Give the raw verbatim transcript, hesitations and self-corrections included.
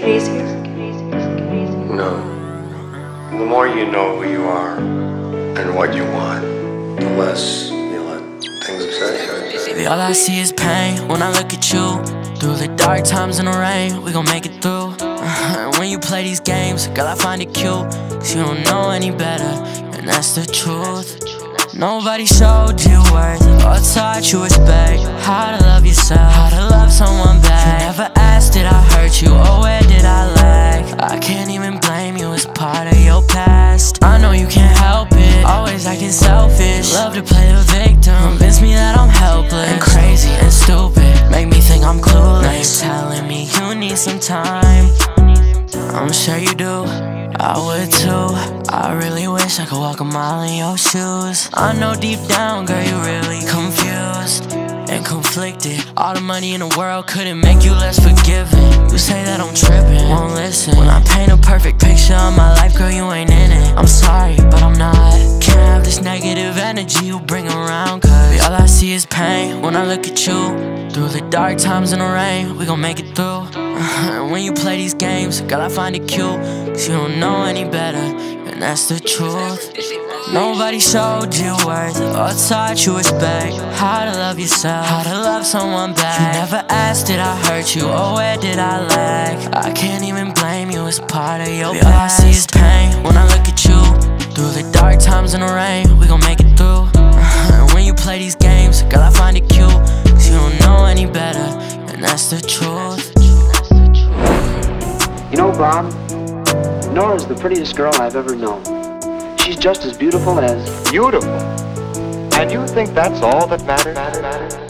easier. No. The more you know who you are and what you want, the less you let things upset you. Baby, all I see is pain when I look at you. Through the dark times and the rain, we gon' make it through. And when you play these games, girl, I find it cute, cause you don't know any better, and that's the truth. Nobody showed you worth or taught you respect, how to love yourself, how to love someone back. You never asked, did I hurt you, or where did I lack? I can't even blame you, it's part of your past. I know you can't help it, always acting selfish, love to play the victim, convince me that I'm helpless and crazy and stupid, make me think I'm clueless. Now you're telling me you need some time, I'm sure you do, I would too. I really wish I could walk a mile in your shoes. I know deep down, girl, you're really confused and conflicted. All the money in the world couldn't make you less forgiving. You say that I'm tripping, won't listen. When I paint a perfect picture of my life, girl, you ain't in it. I'm sorry, but I'm not. Can't have this negative energy you bring around, cause all I see is pain when I look at you. Through the dark times and the rain, we gon' make it through. And when you play these games, girl, I find it cute, cause you don't know any better, and that's the truth. Nobody showed you worth or taught you respect, how to love yourself, how to love someone back. You never asked, did I hurt you, or where did I lack? I can't even blame you, it's part of your past. All I see is pain when I look at you. Through the dark times and the rain, we gon' make it through. And when you play these games, girl, I find it cute, cause you don't know any better, and that's the truth. You know, Bob, Nora's the prettiest girl I've ever known. She's just as beautiful as... Beautiful? And you think that's all that matters? matters, matters?